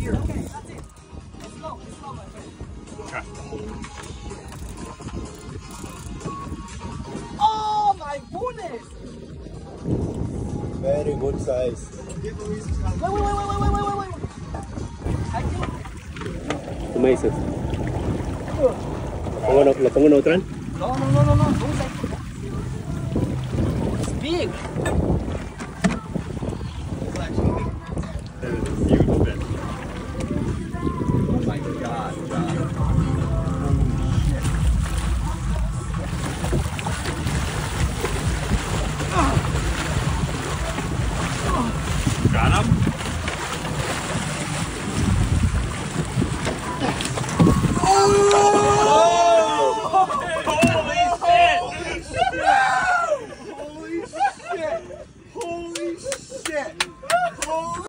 here. Okay, that's it. Slow, my friend. Okay. Oh my goodness! Very good size. Wait. I think... ¿Tú me dices? ¿Lo pongo neutral? No. It's big.